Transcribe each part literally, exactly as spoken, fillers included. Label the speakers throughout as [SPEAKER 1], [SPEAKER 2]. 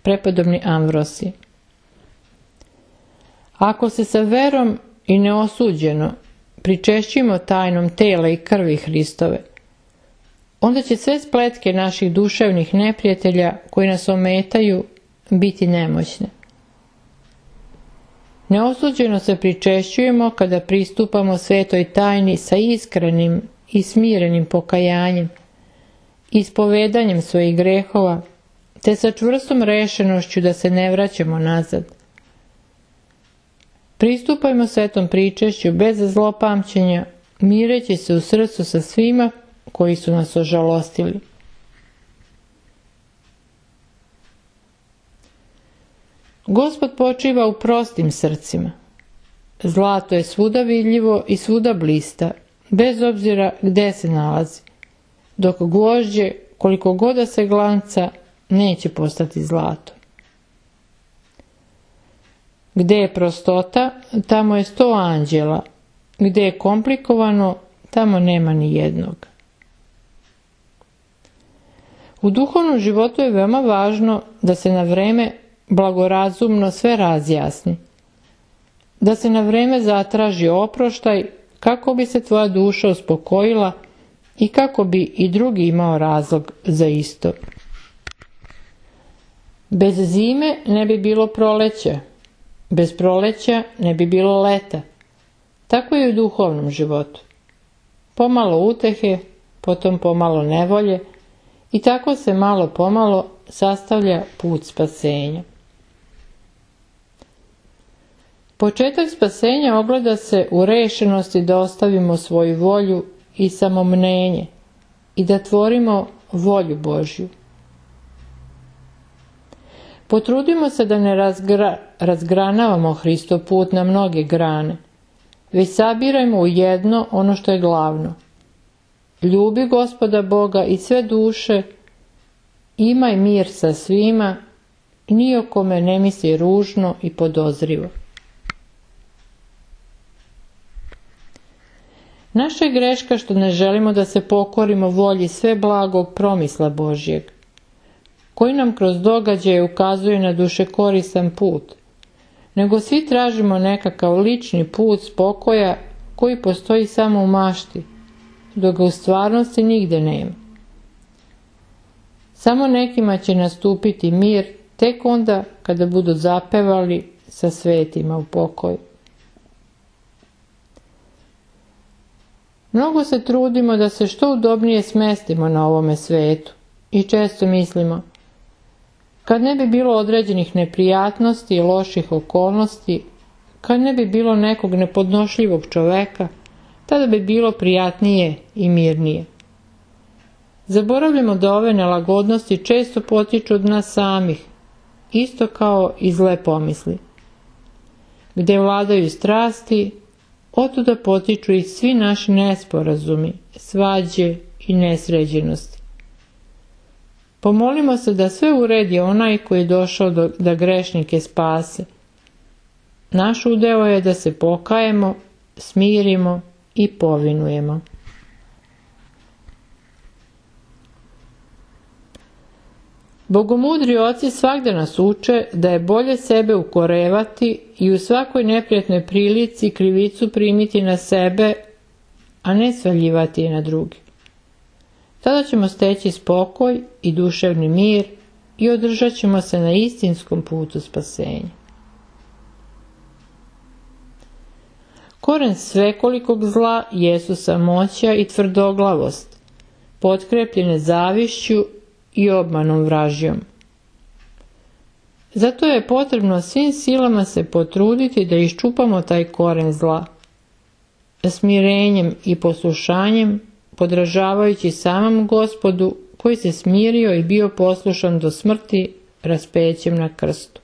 [SPEAKER 1] prepodobni Amvrosije. Ako se sa verom i neosuđeno pričešćujemo tajnom tela i krvi Hristove, onda će sve spletke naših duševnih neprijatelja koji nas ometaju biti nemoćne. Neosuđeno se pričešćujemo kada pristupamo svetoj tajni sa iskrenim i smirenim pokajanjem, ispovedanjem svojih grehova, te sa čvrstom rešenošću da se ne vraćamo nazad. Pristupajmo svetom pričešću bez zlopamćenja, mireći se u srcu sa svima koji su nas ožalostili. Gospod počiva u prostim srcima. Zlato je svuda vidljivo i svuda blista, bez obzira gde se nalazi, dok gvožđe, koliko god da se glanca, neće postati zlato. Gde je prostota, tamo je sto anđela, gde je komplikovano, tamo nema ni jednog. U duhovnom životu je veoma važno da se na vreme blagorazumno sve razjasni, da se na vreme zatraži oproštaj kako bi se tvoja duša uspokojila i kako bi i drugi imao razlog za isto. Bez zime ne bi bilo proleća, bez proleća ne bi bilo leta. Tako je i u duhovnom životu. Pomalo utehe, potom pomalo nevolje i tako se malo pomalo sastavlja put spasenja. Početak spasenja ogleda se u rešenosti da ostavimo svoju volju i samomnenje i da tvorimo volju Božju. Potrudimo se da ne razgra, razgranavamo Hristov put na mnoge grane, već sabirajmo u jedno ono što je glavno. Ljubi Gospoda Boga i sve duše, imaj mir sa svima, ni o kome ne misli ružno i podozrivo. Naša je greška što ne želimo da se pokorimo volji sve blagog promisla Božjeg, koji nam kroz događaje ukazuje na duše koristan put, nego svi tražimo nekakav lični put spokoja koji postoji samo u mašti, dok ga u stvarnosti nigde nema. Samo nekima će nastupiti mir tek onda kada budu zapevali sa svetima u pokoju. Mnogo se trudimo da se što udobnije smestimo na ovome svetu i često mislimo, kad ne bi bilo određenih neprijatnosti i loših okolnosti, kad ne bi bilo nekog nepodnošljivog čoveka, tada bi bilo prijatnije i mirnije. Zaboravljamo da ove nelagodnosti često potiču od nas samih, isto kao i zle pomisli. Gde vladaju strasti, otuda potiču i svi naši nesporazumi, svađe i nesređenosti. Pomolimo se da sve uredi onaj koji je došao do, da grešnike spase. Naš udeo je da se pokajemo, smirimo i povinujemo. Bogomudri oci svagda nas uče da je bolje sebe ukorevati i u svakoj neprijatnoj prilici krivicu primiti na sebe, a ne svaljivati je na drugi. Tada ćemo steći spokoj i duševni mir i održat ćemo se na istinskom putu spasenja. Koren svekolikog zla jesu samoća i tvrdoglavost, potkrepljene zavišću i obmanom vražjom. Zato je potrebno svim silama se potruditi da iščupamo taj koren zla, smirenjem i poslušanjem, podražavajući samom Gospodu koji se smirio i bio poslušan do smrti raspećem na krstu.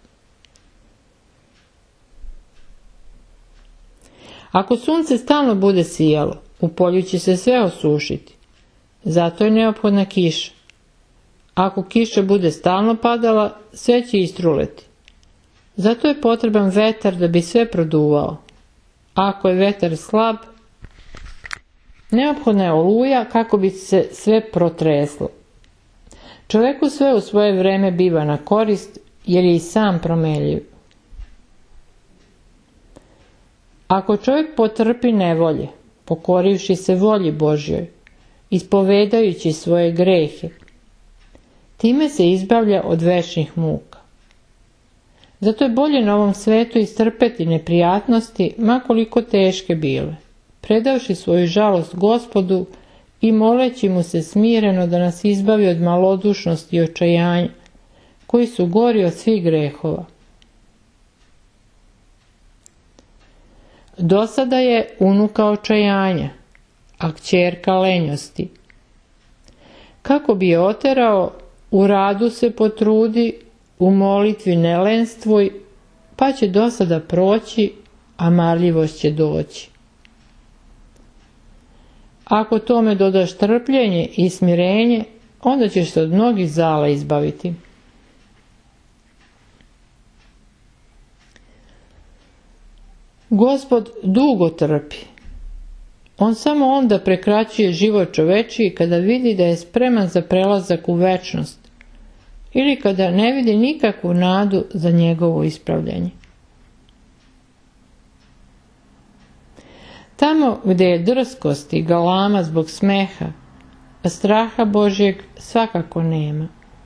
[SPEAKER 1] Ako sunce stalno bude sijalo, u polju će se sve osušiti. Zato je neophodna kiša. Ako kiša bude stalno padala, sve će istruleti. Zato je potreban vetar da bi sve produvao. Ako je vetar slab, neophodna je oluja kako bi se sve protreslo. Čoveku sve u svoje vreme biva na korist, jer je i sam promenljiv. Ako čovjek potrpi nevolje, pokorivši se volji Božjoj, ispovedajući svoje grehe, time se izbavlja od večnih muka. Zato je bolje na ovom svetu istrpeti neprijatnosti, ma koliko teške bile, predavši svoju žalost Gospodu i moleći mu se smireno da nas izbavi od malodušnosti i očajanja, koji su gori od svih grehova. Dosada je unuka očajanja, a kćerka lenjosti. Kako bi je oterao, u radu se potrudi, u molitvi ne lenstvuj, pa će dosada proći, a marljivost će doći. Ako tome dodaš trpljenje i smirenje, onda ćeš se od mnogih zala izbaviti. Gospod dugo trpi. On samo onda prekraćuje život čovečiji kada vidi da je spreman za prelazak u večnost ili kada ne vidi nikakvu nadu za njegovo ispravljanje. Tamo gdje je drskost i galama zbog smeha, a straha Božjeg svakako nema.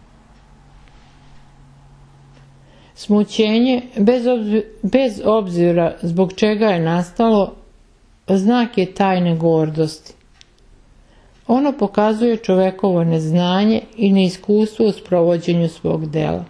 [SPEAKER 1] Smućenje, bez obzira, bez obzira zbog čega je nastalo, znak je tajne gordosti. Ono pokazuje čovekovo neznanje i neiskustvo u sprovođenju svog dela.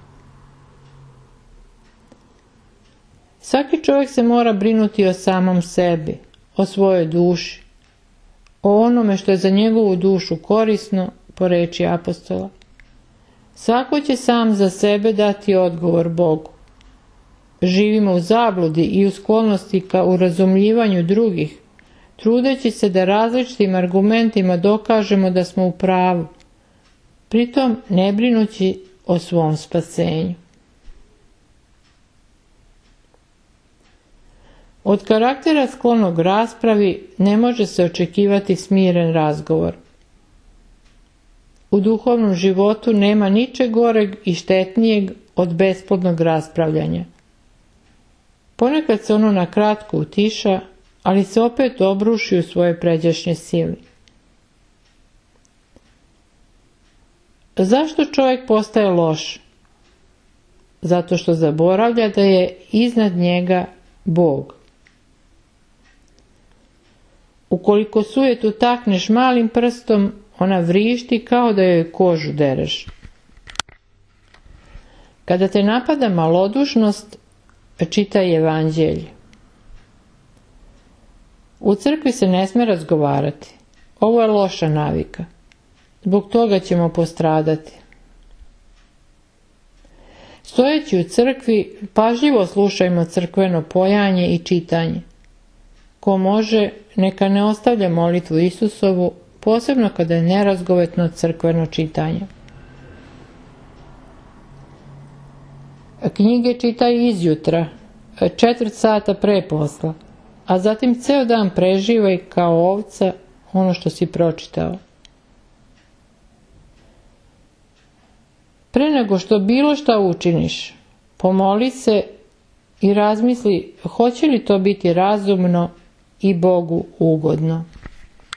[SPEAKER 1] Svaki čovjek se mora brinuti o samom sebi, o svojoj duši, o onome što je za njegovu dušu korisno, po reči apostola. Svako će sam za sebe dati odgovor Bogu. Živimo u zabludi i u sklonosti ka urazumljivanju drugih, trudeći se da različitim argumentima dokažemo da smo u pravu, pritom ne brinući o svom spasenju. Od karaktera sklonog raspravi ne može se očekivati smiren razgovor. U duhovnom životu nema ničeg goreg i štetnijeg od besplodnog raspravljanja. Ponekad se ono na kratko utiša, ali se opet obruši u svoje pređašnje sili. Zašto čovjek postaje loš? Zato što zaboravlja da je iznad njega Bog. Ukoliko sujetu takneš malim prstom, ona vrišti kao da joj kožu dereš. Kada te napada malodušnost, čitaj evanđelje. U crkvi se ne sme razgovarati. Ovo je loša navika. Zbog toga ćemo postradati. Stojeći u crkvi, pažljivo slušajmo crkveno pojanje i čitanje. Ko može, neka ne ostavlja molitvu Isusovu, posebno kada je nerazgovetno crkveno čitanje. Knjige čitaj izjutra, četvrt sata pre posla, a zatim ceo dan preživaj kao ovca ono što si pročitao. Pre nego što bilo šta učiniš, pomoli se i razmisli hoće li to biti razumno i Bogu ugodno.